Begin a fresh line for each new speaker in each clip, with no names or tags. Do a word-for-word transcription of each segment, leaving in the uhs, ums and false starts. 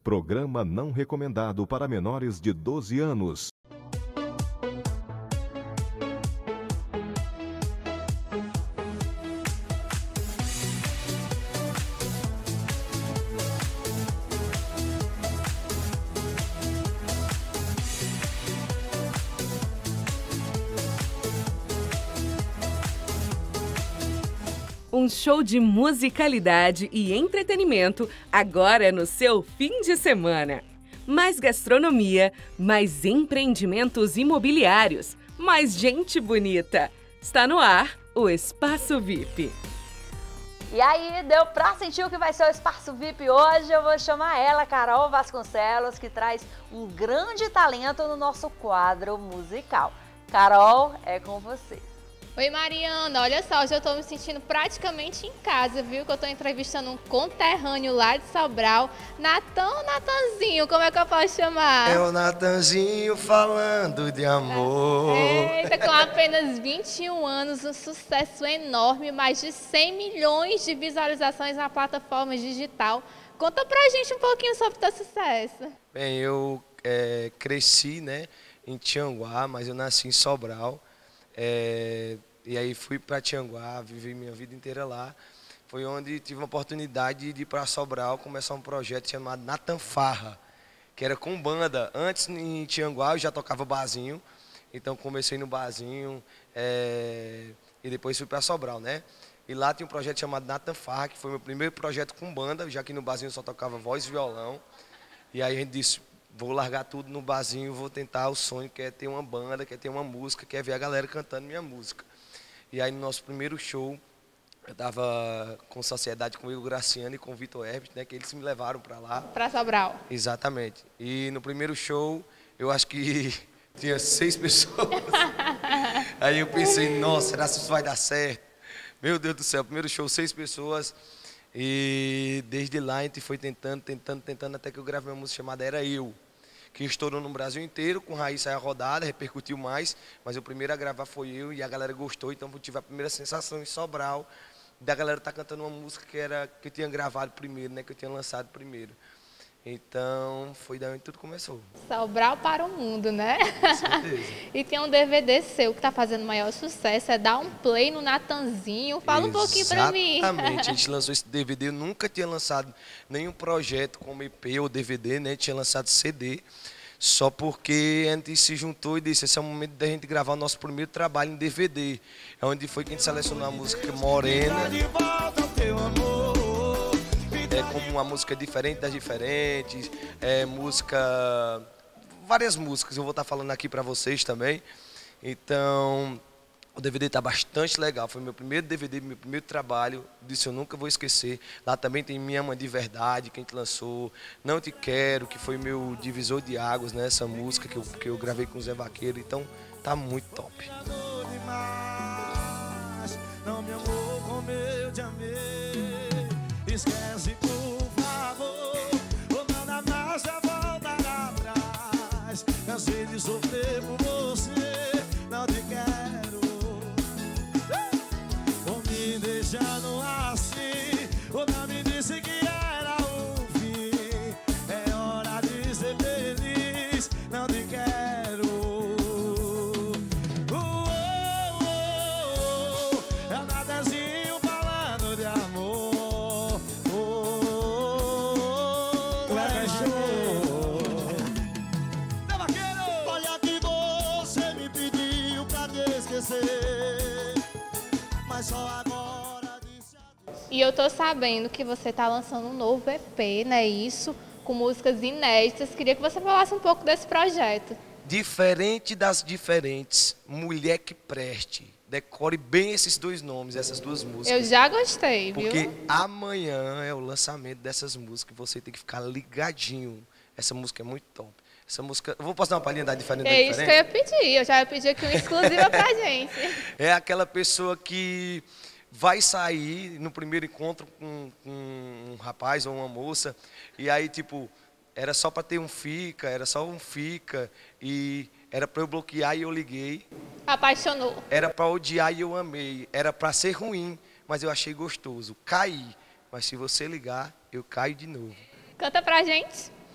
Programa não recomendado para menores de doze anos.
Um show de musicalidade e entretenimento agora no seu fim de semana. Mais gastronomia, mais empreendimentos imobiliários, mais gente bonita. Está no ar o Espaço V I P.
E aí, deu pra sentir o que vai ser o Espaço V I P hoje? Eu vou chamar ela, Carol Vasconcelos, que traz um grande talento no nosso quadro musical. Carol, é com você.
Oi, Mariana, olha só, hoje eu tô me sentindo praticamente em casa, viu? Que eu tô entrevistando um conterrâneo lá de Sobral, Natan, Natanzinho, como é que eu posso chamar?
É o Natanzinho falando de amor.
Eita, com apenas vinte e um anos, um sucesso enorme, mais de cem milhões de visualizações na plataforma digital. Conta pra gente um pouquinho sobre o teu sucesso.
Bem, eu é, cresci, né, em Tianguá, mas eu nasci em Sobral. É, e aí fui para Tianguá, vivi minha vida inteira lá. Foi onde tive uma oportunidade de ir para Sobral, começar um projeto chamado Natan Farra, que era com banda. Antes em Tianguá eu já tocava barzinho, então comecei no barzinho é, e depois fui para Sobral, né? E lá tinha um projeto chamado Natan Farra, que foi meu primeiro projeto com banda, já que no barzinho eu só tocava voz e violão. E aí a gente disse: vou largar tudo no barzinho, vou tentar o sonho, que é ter uma banda, que é ter uma música, que é ver a galera cantando minha música. E aí no nosso primeiro show, eu estava com sociedade com o Igor Graciano e com o Vitor Herbert, né, que eles me levaram para lá.
Para Sobral.
Exatamente. E no primeiro show, eu acho que tinha seis pessoas. Aí eu pensei, nossa, será que isso vai dar certo? Meu Deus do céu, primeiro show, seis pessoas. E desde lá a gente foi tentando, tentando, tentando, até que eu gravei uma música chamada Era Eu, que estourou no Brasil inteiro, com Raíssa a rodada, repercutiu mais, mas o primeiro a gravar foi eu e a galera gostou, então eu tive a primeira sensação em Sobral da galera estar tá cantando uma música que, era, que eu tinha gravado primeiro, né, que eu tinha lançado primeiro. Então, foi daí onde tudo começou.
Sobral para o mundo, né?
Com certeza.
E tem um D V D seu que está fazendo maior sucesso, é Dar um Play no Natanzinho. Fala um pouquinho para mim.
Exatamente, a gente lançou esse D V D, eu nunca tinha lançado nenhum projeto como E P ou D V D, né? Tinha lançado C D, só porque a gente se juntou e disse: esse é o momento da gente gravar o nosso primeiro trabalho em D V D. É onde foi que a gente selecionou a música Morena. É como uma música diferente das diferentes, é música, várias músicas, eu vou estar falando aqui para vocês também. Então, o D V D está bastante legal, foi meu primeiro D V D, meu primeiro trabalho, disso eu nunca vou esquecer. Lá também tem Minha Mãe de Verdade, que a gente lançou, Não Te Quero, que foi meu divisor de águas, né, essa música que eu, que eu gravei com o Zé Vaqueiro, então tá muito top.
Não me amou como eu te amei, esquece por favor, ou nada mais já voltará atrás. Cansei de sofrer por você, não te quero. Vou me deixando assim, ou não me disse que era o fim. É hora de ser feliz, não te quero. Uh, oh, oh, oh. É o Natanzinho falando de amor. Olha que você me pediu pra te esquecer, mas só agora disse adeus.
E eu tô sabendo que você tá lançando um novo E P, né? Isso, com músicas inéditas. Queria que você falasse um pouco desse projeto.
Diferente das diferentes, Mulher que Preste. Decore bem esses dois nomes, essas duas músicas.
Eu já gostei, viu?
Porque amanhã é o lançamento dessas músicas, você tem que ficar ligadinho. Essa música é muito top. Essa música, eu vou posso dar uma palhinha da diferente?
É isso que eu ia pedir, eu já ia pedir aqui uma exclusiva pra gente.
É aquela pessoa que vai sair no primeiro encontro com, com um rapaz ou uma moça, e aí, tipo, era só para ter um fica, era só um fica, e era para eu bloquear e eu liguei.
Apaixonou.
Era para odiar e eu amei. Era para ser ruim, mas eu achei gostoso. Caí, mas se você ligar, eu caio de novo.
Canta pra gente.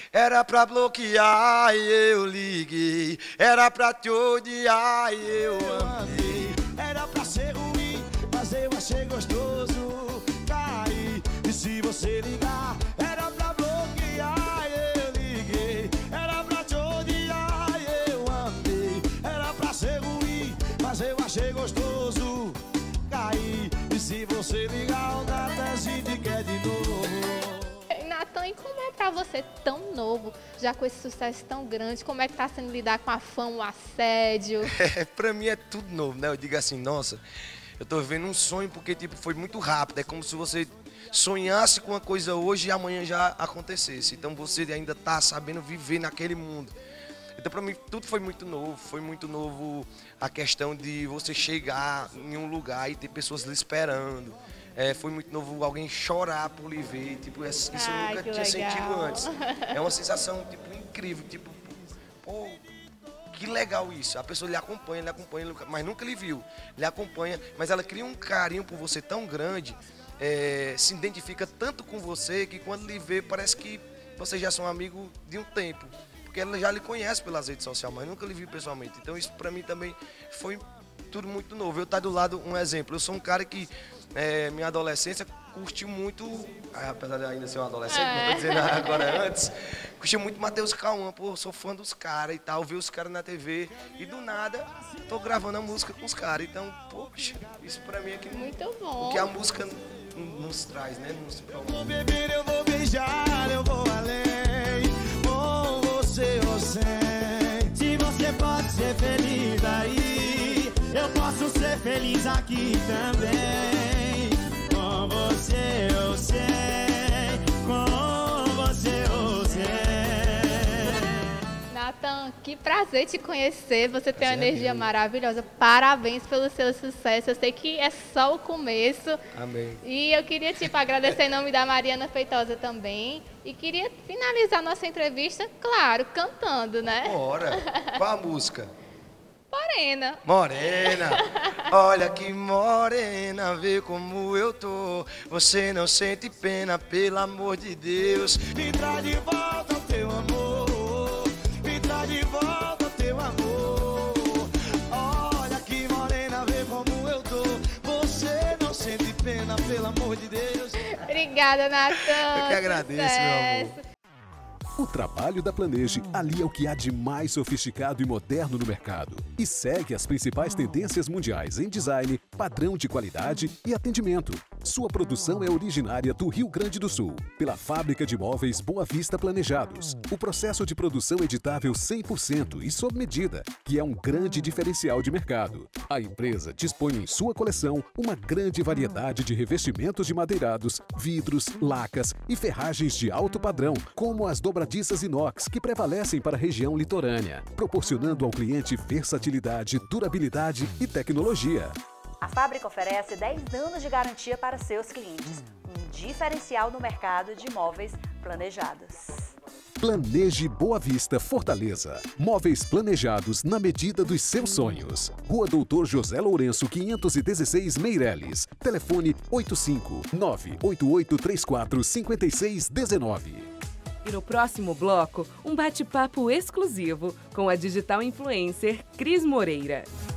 Era pra bloquear e eu liguei. Era pra te odiar e eu amei.
Era pra ser ruim, mas eu achei gostoso. Caí, e se você ligar, era pra bloquear e eu liguei. Era pra te odiar e eu amei. Era pra ser ruim, mas eu achei gostoso. Caí, e se você ligar, o data a gente quer de novo.
Natan, e como é pra você tão novo, já com esse sucesso tão grande, como é que tá sendo lidar com a fama, o assédio?
É, pra mim é tudo novo, né? Eu digo assim, nossa, eu tô vivendo um sonho porque tipo, foi muito rápido. É como se você sonhasse com uma coisa hoje e amanhã já acontecesse. Então você ainda tá sabendo viver naquele mundo. Então pra mim tudo foi muito novo, foi muito novo a questão de você chegar em um lugar e ter pessoas lhe esperando. É, foi muito novo alguém chorar por lhe ver, tipo, isso
Ai,
eu nunca
que
tinha
legal.
sentido antes. É uma sensação tipo, incrível, tipo, pô, que legal isso. A pessoa lhe acompanha, lhe acompanha, mas nunca lhe viu. Lhe acompanha, mas ela cria um carinho por você tão grande, é, se identifica tanto com você que quando lhe vê parece que vocês já são amigos de um tempo. Porque ela já lhe conhece pelas redes sociais, mas nunca lhe viu pessoalmente. Então isso pra mim também foi tudo muito novo. Eu estar do lado, um exemplo, eu sou um cara que é, minha adolescência curtiu muito, apesar de ainda ser um adolescente, é. não tô dizendo agora antes, curtiu muito Matheus Cauã, pô, sou fã dos caras e tal, vi os caras na T V e do nada tô gravando a música com os caras. Então, poxa, isso pra mim é que,
muito bom.
O que a música nos traz, né? Nos
eu vou beber, eu vou beijar, eu vou além, com você ou sem. Se você pode ser feliz aí, eu posso ser feliz aqui também. Com você eu sei, com você eu sei.
Natan, que prazer te conhecer, você tem uma
Prazer é
energia
meu.
maravilhosa, parabéns pelo seu sucesso, eu sei que é só o começo.
Amém.
E eu queria tipo, agradecer em nome da Mariana Feitosa também, e queria finalizar nossa entrevista, claro, cantando, né?
Bora, qual a música?
Morena.
Morena, olha que morena, vê como eu tô. Você não sente pena, pelo amor de Deus.
Me traz de volta o teu amor, me traz de volta o teu amor. Olha que morena, vê como eu tô. Você não sente pena, pelo amor de Deus.
Obrigada, Natan.
Eu que agradeço, meu amor.
O trabalho da Planeje alia o que há de mais sofisticado e moderno no mercado e segue as principais tendências mundiais em design, padrão de qualidade e atendimento. Sua produção é originária do Rio Grande do Sul, pela fábrica de móveis Boa Vista Planejados. O processo de produção editável cem por cento e sob medida, que é um grande diferencial de mercado. A empresa dispõe em sua coleção uma grande variedade de revestimentos de madeirados, vidros, lacas e ferragens de alto padrão, como as dobradiças inox que prevalecem para a região litorânea, proporcionando ao cliente versatilidade, durabilidade e tecnologia.
A fábrica oferece dez anos de garantia para seus clientes, um diferencial no mercado de móveis planejados.
Planeje Boa Vista, Fortaleza. Móveis planejados na medida dos seus sonhos. Rua Doutor José Lourenço, quinhentos e dezesseis, Meireles. Telefone oito cinco nove oito oito três quatro cinco seis um nove.
E no próximo bloco, um bate-papo exclusivo com a digital influencer Cris Moreira.